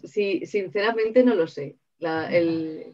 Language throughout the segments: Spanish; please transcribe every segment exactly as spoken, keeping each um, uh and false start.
sí, sinceramente no lo sé. La, el,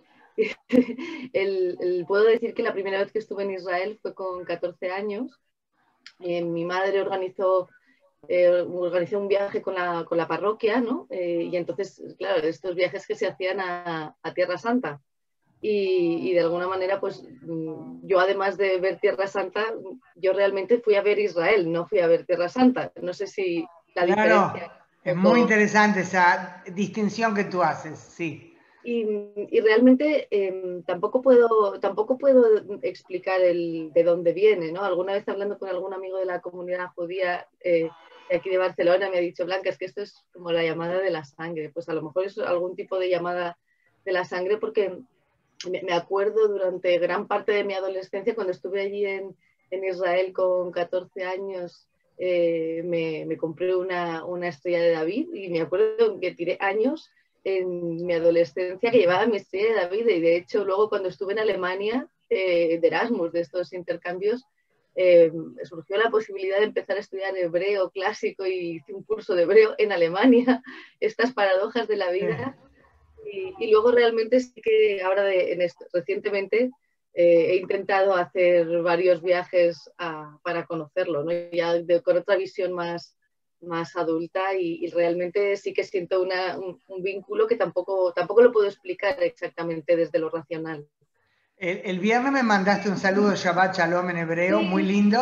el, el, puedo decir que la primera vez que estuve en Israel fue con catorce años. Eh, mi madre organizó, eh, organizó un viaje con la, con la parroquia, ¿no? Eh, y entonces, claro, estos viajes que se hacían a, a Tierra Santa. Y, y, de alguna manera, pues yo además de ver Tierra Santa, yo realmente fui a ver Israel, no fui a ver Tierra Santa. No sé si la Claro, diferencia es un muy poco. interesante esa distinción que tú haces, sí. Y, y realmente eh, tampoco, puedo, tampoco puedo explicar el, de dónde viene, ¿no? Alguna vez hablando con algún amigo de la comunidad judía eh, de aquí de Barcelona me ha dicho, Blanca, es que esto es como la llamada de la sangre. Pues a lo mejor es algún tipo de llamada de la sangre porque me acuerdo durante gran parte de mi adolescencia, cuando estuve allí en, en Israel con catorce años, eh, me, me, compré una, una estrella de David y me acuerdo que tiré años en mi adolescencia que llevaba mi estrella de David y de hecho luego cuando estuve en Alemania eh, de Erasmus, de estos intercambios, eh, surgió la posibilidad de empezar a estudiar hebreo clásico y hice un curso de hebreo en Alemania, estas paradojas de la vida. Y, y luego realmente sí que ahora de, en esto, recientemente eh, he intentado hacer varios viajes a, para conocerlo, ¿no? Ya de, con otra visión más, más adulta y, y realmente sí que siento una, un, un, vínculo que tampoco, tampoco lo puedo explicar exactamente desde lo racional. El, el viernes me mandaste un saludo de Shabbat Shalom en hebreo, muy Sí. lindo.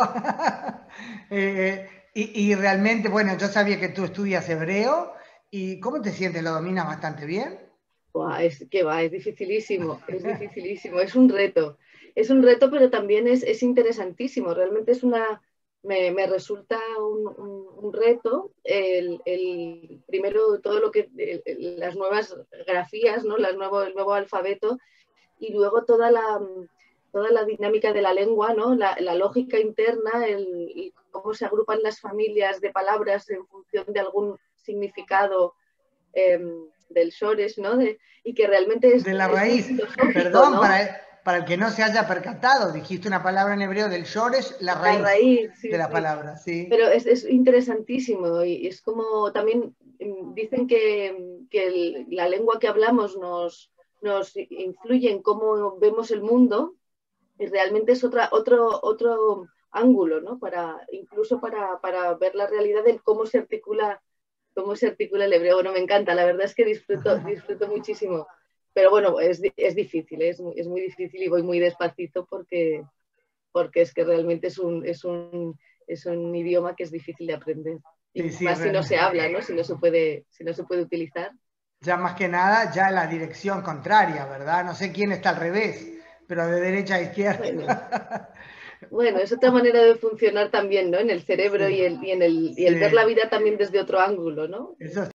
eh, y, y realmente, bueno, yo sabía que tú estudias hebreo. ¿Y cómo te sientes? ¿Lo dominas bastante bien? Buah, es que va, es dificilísimo, es dificilísimo, es un reto. Es un reto, pero también es, es interesantísimo. Realmente es una, me, me resulta un, un, un reto el, el, primero todo lo que, el, las nuevas grafías, ¿no? Las nuevo, el nuevo alfabeto y luego toda la, toda la dinámica de la lengua, ¿no? La, la lógica interna, el, el cómo se agrupan las familias de palabras en función de algún significado eh, del Shores, ¿no? De, y que realmente es, De la es muy raíz. filosófico, Perdón, ¿no? para, para el que no se haya percatado, dijiste una palabra en hebreo del Shoresh, la La raíz raíz, de sí, la sí. palabra, ¿sí? Pero es, es interesantísimo y es como también dicen que, que el, la lengua que hablamos nos, nos influye en cómo vemos el mundo y realmente es otra, otro, otro ángulo, ¿no? Para, incluso para, para ver la realidad de cómo se articula, cómo se articula el hebreo. Bueno, me encanta, la verdad es que disfruto, disfruto muchísimo. Pero bueno, es, es difícil, es, es muy difícil y voy muy despacito porque, porque es que realmente es un, es, un, es un idioma que es difícil de aprender. Sí, Y sí, más si no se realmente. habla, ¿no? Si no se puede, si no se puede utilizar. Ya más que nada, ya la dirección contraria, ¿verdad? No sé quién está al revés, pero de derecha a Bueno, izquierda. bueno, es otra manera de funcionar también, ¿no? En el cerebro Sí, y el, y en el, y el ver la sí, vida también desde otro ángulo, ¿no? eso